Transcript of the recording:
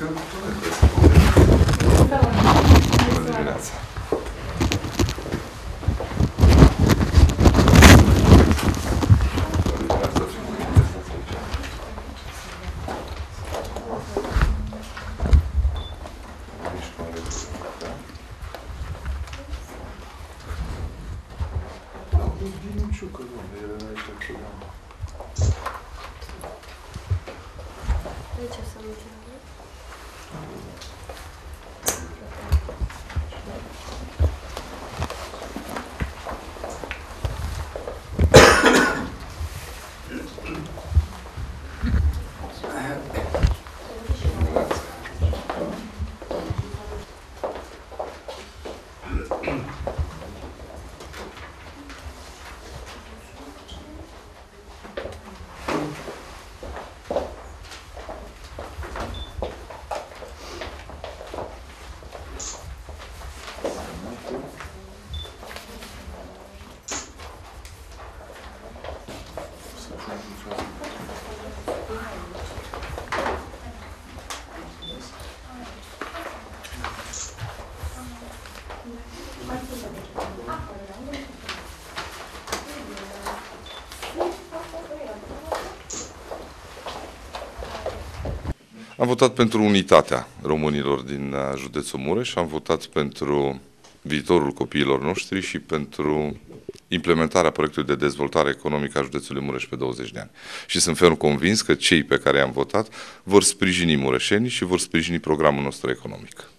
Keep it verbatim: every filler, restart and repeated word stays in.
că nu trebuie să vorbim. Bună dimineața! Am votat pentru unitatea românilor din județul Mureș, am votat pentru viitorul copiilor noștri și pentru implementarea proiectului de dezvoltare economică a județului Mureș pe douăzeci de ani. Și sunt ferm convins că cei pe care i-am votat vor sprijini mureșenii și vor sprijini programul nostru economic.